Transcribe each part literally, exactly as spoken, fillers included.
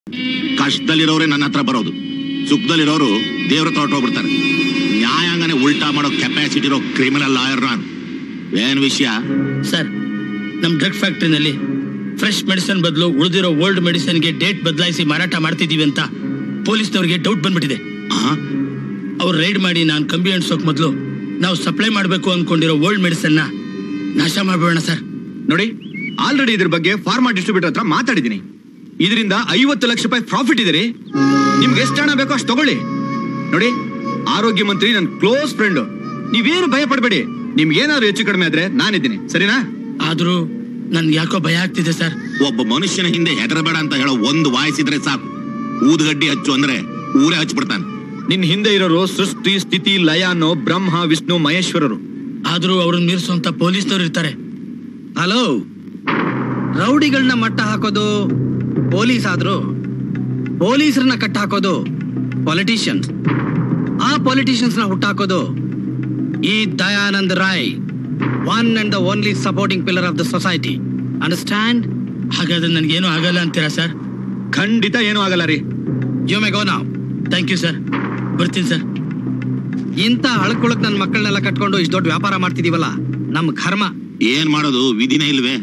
ಕಷ್ಟದಲ್ಲಿರೋರೇ ನನ್ನ ಹತ್ರ ಬರೋದು, ಸುಖದಲ್ಲಿರೋರು ದೇವ್ರ ಹೊರಟೋಗ್ಬಿಡ್ತಾರೆ. ನ್ಯಾಯಾಂಗನೇ ಉಲ್ಟಾ ಮಾಡೋ ಕೆಪಾಸಿಟಿ ಇರೋ ಕ್ರಿಮಿನಲ್ ಲಾಯರ್ ನಾನು. ಏನ್ ವಿಷಯ ಸರ್? ನಮ್ ಡ್ರಗ್ ಫ್ಯಾಕ್ಟ್ರಿನಲ್ಲಿ ಫ್ರೆಶ್ ಮೆಡಿಸಿನ್ ಬದಲು ಉಳಿದಿರೋ ಓಲ್ಡ್ ಮೆಡಿಸಿನ್ಗೆ ಡೇಟ್ ಬದಲಾಯಿಸಿ ಮಾರಾಟ ಮಾಡ್ತಿದೀವಿ ಅಂತ ಪೊಲೀಸ್ನವ್ರಿಗೆ ಡೌಟ್ ಬಂದ್ಬಿಟ್ಟಿದೆ. ಅವ್ರು ರೈಡ್ ಮಾಡಿ ನಾನು ಕಂಬಿ ಎಣ್ಸೋಕ್ ಮೊದಲು ನಾವು ಸಪ್ಲೈ ಮಾಡಬೇಕು ಅನ್ಕೊಂಡಿರೋ ಓಲ್ಡ್ ಮೆಡಿಸಿನ್ ನ ನಾಶ ಮಾಡ್ಬೋಣ ಸರ್. ನೋಡಿ, ಆಲ್ರೆಡಿ ಇದ್ರ ಬಗ್ಗೆ ಫಾರ್ಮಾ ಡಿಸ್ಟ್ರಿಬ್ಯೂಟರ್ ಹತ್ರ ಮಾತಾಡಿದೀನಿ. ಇದರಿಂದ ಐವತ್ತು ಲಕ್ಷ ರೂಪಾಯಿ ಪ್ರಾಫಿಟ್ ಇದೆ ರೀ. ನಿಮ್ಗೆ ಎಷ್ಟು ಹಣ ಬೇಕೋ ಅಷ್ಟು ತಗೊಳ್ಳಿ. ನೋಡಿ, ಆರೋಗ್ಯ ಮಂತ್ರಿ ನನ್ನ ಕ್ಲೋಸ್ ಫ್ರೆಂಡ್, ನೀವೇನು ಭಯ ಪಡಬೇಡಿ. ನಿಮ್ಗೆ ಏನಾದ್ರು ಹೆಚ್ಚು ಕಡಿಮೆ ಆದ್ರೆ ನಾನಿದ್ದೀನಿ, ಸರಿನಾ? ಆದ್ರೂ ನನ್ಗೆ ಯಾಕೋ ಭಯ ಆಗ್ತಿದೆ ಸರ್. ಒಬ್ಬ ಮನುಷ್ಯನ ಹಿಂದೆ ಹೆದರಬೇಡ ಅಂತ ಹೇಳೋ ಒಂದು ವಾಯ್ಸಿದ್ರೆ ಸಾಕು, ಊದ್ಗಡ್ಡಿ ಹಚ್ಚು ಅಂದ್ರೆ ಊರೇ ಹಚ್ಬಿಡ್ತಾನೆ. ನಿನ್ ಹಿಂದೆ ಇರೋರು ಸೃಷ್ಟಿ, ಸ್ಥಿತಿ, ಲಯ ಅನ್ನೋ ಬ್ರಹ್ಮ, ವಿಷ್ಣು, ಮಹೇಶ್ವರರು. ಆದ್ರೂ ಅವ್ರನ್ನ ಮೀರಿಸುವಂತ ಪೊಲೀಸ್ನವ್ರು ಇರ್ತಾರೆ. ಹಲೋ, ರೌಡಿಗಳನ್ನ ಮಟ್ಟ ಹಾಕೋದು ಪೊಲೀಸ್ ಆದ್ರೂ ಪೊಲೀಸರನ್ನ ಕಟ್ಟ ಹಾಕೋದು ಪೊಲಿಟಿಷಿಯನ್ಸ್. ಆ ಪೊಲಿಟಿಷಿಯನ್ಸ್ ನ ಹುಟ್ಟಾಕೋದು ಈ Dayanand Rai, one and the only supporting pillar of the society. Understand? ಹಾಗಾದ್ರೆ ನನ್ಗೇನು ಆಗಲ್ಲ ಅಂತೀರಾ ಸರ್? ಖಂಡಿತ ಏನೂ ಆಗಲ್ಲ ರೀ. You may go now. Thank you sir, ಬರ್ತೀನಿ ಸರ್. ಇಂಥ ಹಳ್ಕೊಳಕ್ ನನ್ನ ಮಕ್ಕಳನ್ನೆಲ್ಲ ಕಟ್ಕೊಂಡು ಇಷ್ಟು ದೊಡ್ಡ ವ್ಯಾಪಾರ ಮಾಡ್ತಿದೀವಲ್ಲ, ನಮ್ ಕರ್ಮ. ಏನ್ ಮಾಡೋದು, ವಿಧಿನೇ ಇಲ್ವೇ?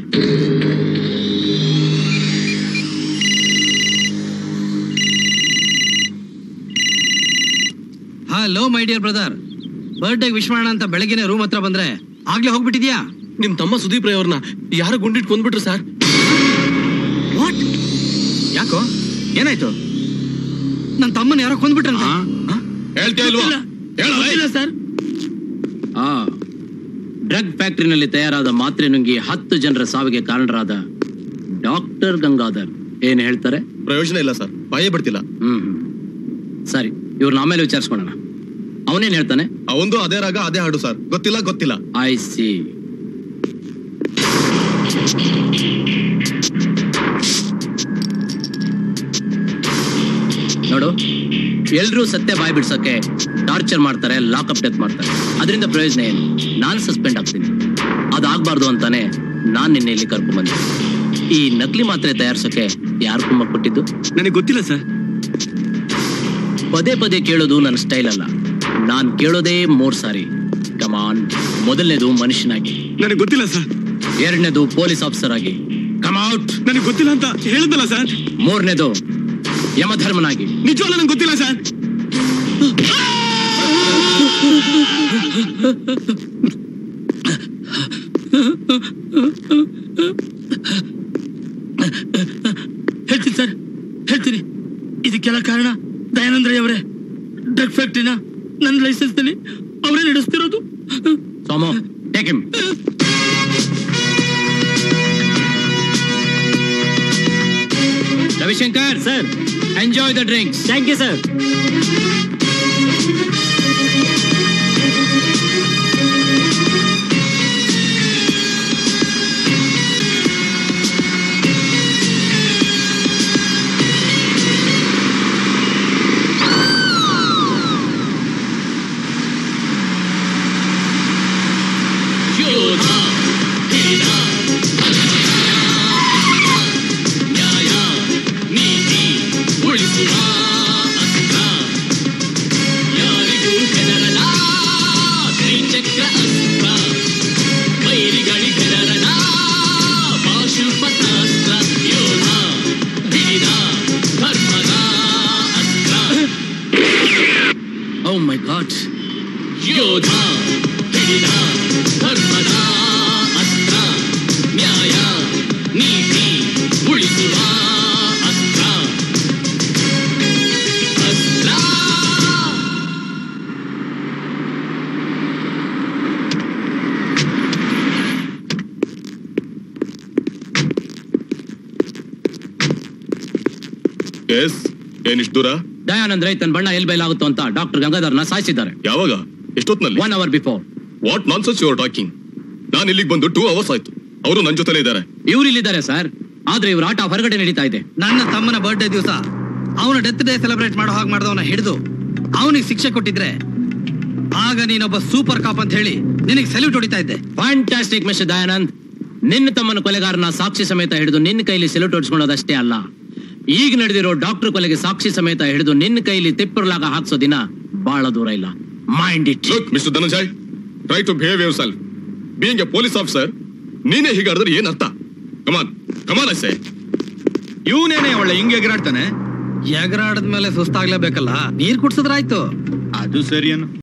Hello my dear brother, birthday wish ಮಾಡೋಣ ಅಂತ ಬೆಳಗ್ಗೆನೆ ರೂಮ್ ಹತ್ರ ಬಂದ್ರೆ ಆಗ್ಲೇ ಹೋಗ್ಬಿಟ್ಟಿದ್ಯಾ? ನಿಮ್ ತಮ್ಮ ಸುದೀಪ್ ರೈ ಅವ್ರನ್ನ ಯಾರು ಗುಂಡಿಟ್ ಕೊಂದ್ಬಿಟ್ರು ಸರ್. ವಾಟ್? ಯಾಕೋ, ಏನಾಯ್ತು? ನನ್ನ ತಮ್ಮನ ಯಾರೋ ಕೊಂದ್ಬಿಟ್ರಂತ. ಸರ್, ಆ ಡ್ರಗ್ ಫ್ಯಾಕ್ಟರಿನಲ್ಲಿ ತಯಾರಾದ ಮಾತ್ರೆ ನುಂಗಿ ಹತ್ತು ಜನರ ಸಾವಿಗೆ ಕಾರಣರಾದ ಡಾಕ್ಟರ್ ಗಂಗಾಧರ್ ಏನ್ ಹೇಳ್ತಾರೆ? ಪ್ರಯೋಜನ ಇಲ್ಲ ಸರ್, ಭಯ ಬಿಡ್ತಿಲ್ಲ. ಹ್ಮ್ ಸರಿ, ಇವ್ರನ್ನ ಆಮೇಲೆ ವಿಚಾರಿಸ್ಕೊಳ್ಳೋಣ. ಅವನೇನ್ ಹೇಳ್ತಾನೆ? ಅವಂದು ಅದೇ ರಾಗ ಅದೇ ಹಾಡು ಸರ್. ಗೊತ್ತಿಲ್ಲ ಗೊತ್ತಿಲ್ಲ. I see. ನೋಡು, ಎಲ್ರೂ ಸತ್ಯ ಬಾಯ್ ಬಿಡ್ಸೋಕೆ ಟಾರ್ಚರ್ ಮಾಡ್ತಾರೆ, ಲಾಕಪ್ ಡೆತ್ ಮಾಡ್ತಾರೆ. ಅದರಿಂದ ಪ್ರಯೋಜನ ಏನು? ನಾನು ಸಸ್ಪೆಂಡ್ ಆಗ್ತೀನಿ. ಅದಾಗಬಾರ್ದು ಅಂತಾನೆ ನಾನ್ ನಿನ್ನೆ ಇಲ್ಲಿ ಕರ್ಕೊಂಡ್ ಬಂದೆ. ಈ ನಕಲಿ ಮಾತ್ರೆ ತಯಾರಿಸೋಕೆ ಯಾರು ಕುಮ್ಮ ಕೊಟ್ಟಿದ್ದು? ನನಗೆ ಗೊತ್ತಿಲ್ಲ ಸರ್. ಪದೇ ಪದೇ ಕೇಳೋದು ನನ್ನ ಸ್ಟೈಲ್ ಅಲ್ಲ. ನಾನ್ ಕೇಳೋದೇ ಮೂರ್ ಸಾರಿ. ಕಮಾನ್. ಮೊದಲನೇದು ಮನುಷ್ಯನಾಗಿ. ನನಗೆ ಗೊತ್ತಿಲ್ಲ ಸರ್. ಎರಡನೇದು ಪೊಲೀಸ್ ಆಫೀಸರ್ ಆಗಿ. ಕಮ್ಔಟ್. ನನಗೆ ಗೊತ್ತಿಲ್ಲ ಅಂತ ಹೇಳಿದಲ್ಲ ಸರ್. ಮೂರನೇದು ಯಮಧರ್ಮನಾಗಿ. ನಿಜವಲ್ಲ, ನನಗೆ ಗೊತ್ತಿಲ್ಲ ಸರ್. ಹೇಳ್ತೀನಿ ಸರ್, ಹೇಳ್ತೀನಿ. ಇದಕ್ಕೆಲ್ಲ ಕಾರಣ ದಯಾನಂದ್ ರೈ ಅವರೇ. ಡ್ರಗ್ ಫ್ಯಾಕ್ಟ್ರಿನ ನನ್ನ ಲೈಸೆನ್ಸ್ ನಲ್ಲಿ ಅವರೇ ನಡೆಸ್ತಿರೋದು. Somu, take him. Ravishankar sir, enjoy the drinks. Thank you sir. Oh my God. ಯೋಧಾ ಹಿಡಿದ ಧರ್ಮದ ಅಸ್ತ್ರ, ನ್ಯಾಯ ನೀತಿ ಉಳಿಸುವ ಅಸ್ತ್ರ. ಅಸ್ತ್ರ. ಎಸ್, ಏನಿಷ್ಟು ದೂರ? ದಯಾನಂದ್ ರೈ ತನ್ನ ಬಣ್ಣ ಎಲ್ ಬಯಲಾಗುತ್ತೋ ಅಂತ ಡಾಕ್ಟರ್ ಗಂಗಾಧರ್ನ ಸಾಯಿಸಿದ್ದಾರೆ. ಯಾವಾಗ? ಎಷ್ಟೊತ್ತಿನಲ್ಲಿ? One hour before. What nonsense you are talking? ನಾನು ಇಲ್ಲಿಗೆ ಬಂದು ಟೂ ಅವರ್ಸ್ ಆಯ್ತು. ಅವರು ನನ್ನ ಜೊತೆಲೇ ಇದ್ದಾರೆ. ಇವ್ರು ಇಲ್ಲಿದ್ದಾರೆ ಸರ್, ಆದ್ರೆ ಇವ್ರ ಆಟ ಹೊರಗಡೆ ನಡೀತಾ ಇದೆ. ನನ್ನ ತಮ್ಮನ ಬರ್ಡೇ ದಿವಸ ಅವನ ಡೆತ್ ಡೇ ಸೆಲೆಬ್ರೇಟ್ ಮಾಡೋ ಹಾಗೆ ಮಾಡಿದವನ ಹಿಡಿದು ಅವನಿಗೆ ಶಿಕ್ಷೆ ಕೊಟ್ಟಿದ್ರೆ ಆಗ ನೀನೊಬ್ಬ ಸೂಪರ್ ಕಾಪ್ ಅಂತ ಹೇಳಿ ನಿನಗೆ ಸೆಲ್ಯೂಟ್ ಹೊಡಿತಾ ಇದ್ದೆ. Fantastic mister Dayanand. ನಿನ್ನ ತಮ್ಮನ ಕೊಲೆಗಾರನ ಸಾಕ್ಷಿ ಸಮೇತ ಹಿಡಿದು ನಿನ್ನ ಕೈಲಿ ಸೆಲ್ಯೂಟ್ ಹೊಡಿಸ್ಕೊಳ್ಳೋದಷ್ಟೇ ಅಲ್ಲ, ಈಗ ನಡೆದಿರೋ ಡಾಕ್ಟರ್ ಕೊಲೆಗೆ ಸಾಕ್ಷಿ ಸಮೇತ ಹಿಡಿದು ನಿನ್ನ ಕೈಲಿ ತಿಪ್ಪರ್ಲಾಗ ಹಾಕ್ಸೋ ದಿನ ಬಹಳ ದೂರ ಇಲ್ಲ. Mind it. Look mister Dhananjay, try to behave yourself. Being a police officer, ನೀನೇ ಹೀಗಾಡಿದ್ರೆ ಏನ್ ಅರ್ಥ? ಕಮಾನ್ ಕಮಾನ್ ಐ ಸೇ. ಇವನೇನೆ ಒಳ್ಳೆ ಹಿಂಗೆ ಎಗರಾಡ್ತಾನೆ. ಎಗರಾಡದ್ಮೇಲೆ ಸುಸ್ತಾಗ್ಲೇಬೇಕಲ್ಲ, ನೀರ್ ಕುಡ್ಸಿದ್ರಾಯ್ತು. ಅದು ಸರಿಯೇನು.